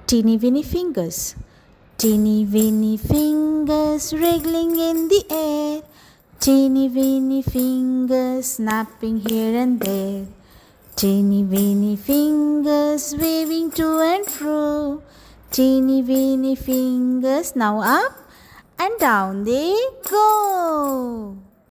Teeny weeny fingers. Teeny weeny fingers wriggling in the air. Teeny weeny fingers snapping here and there. Teeny weeny fingers waving to and fro. Teeny weeny fingers now up and down they go.